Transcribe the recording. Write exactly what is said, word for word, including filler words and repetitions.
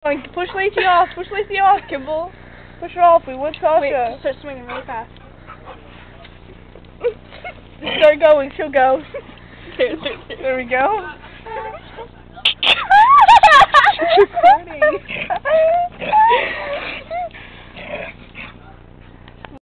Push Lacey off. Push Lacey off, Kimball. Push her off. We want Sasha. Wait, start swinging really fast. Just start going. She'll go. There we go.